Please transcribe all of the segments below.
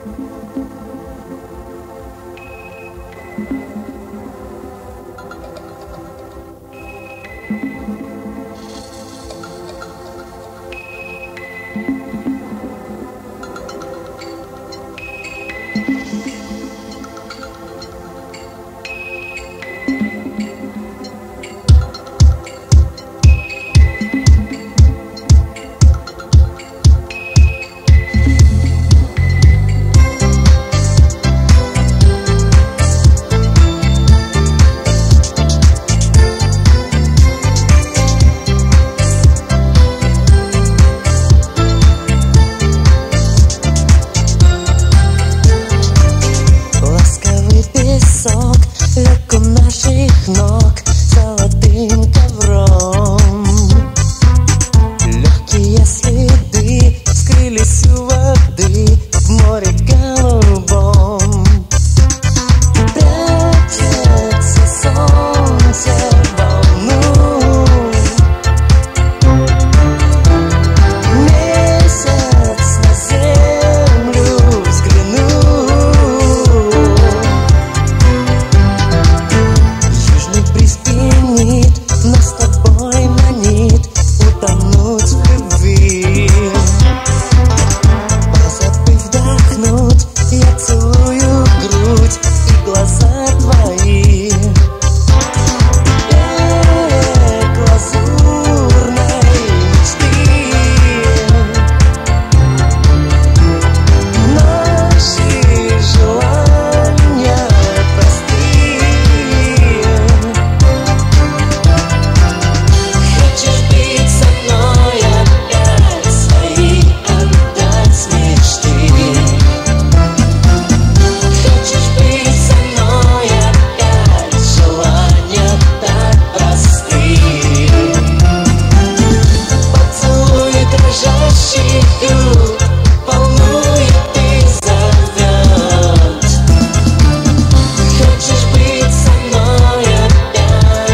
Лег у наших ног золотым ковром. Легкие следы скрылись у воды в море голубом. Прячется солнце в волну, месяц на землю взглянул. Приспенит, нас с тобой манит утонуть в любви. Позабыв вдохнуть, я целую грудь и глаза твои. Берег лазурной мечты, наши желания прости. Хочешь быть со мной опять, свои отдать мечты? Хочешь быть со мной опять, желания так просты? Поцелуй дрожащих губ волнует и зовет. Хочешь быть со мной опять?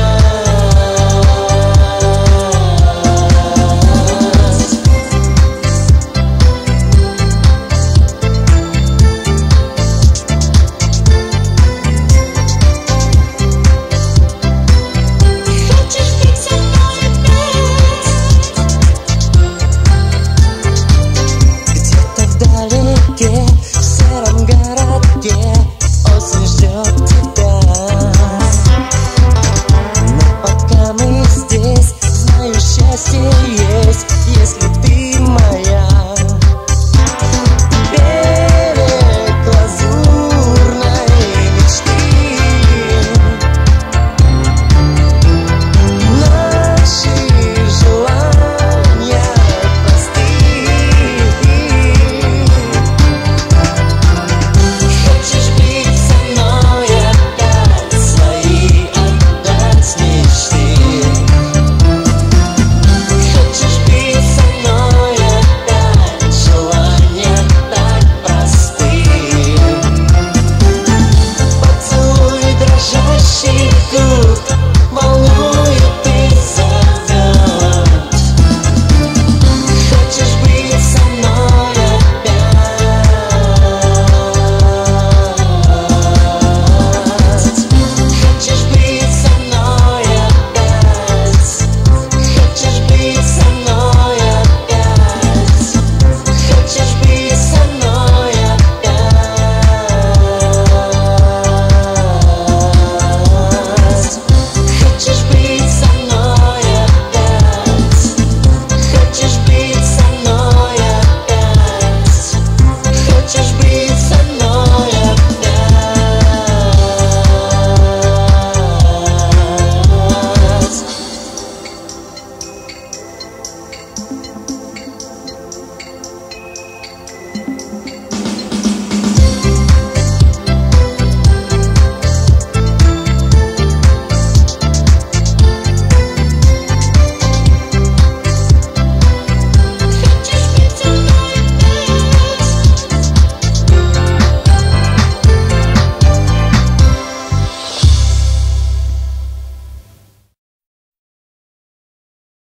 Хочешь быть со мной опять? Где-то вдалеке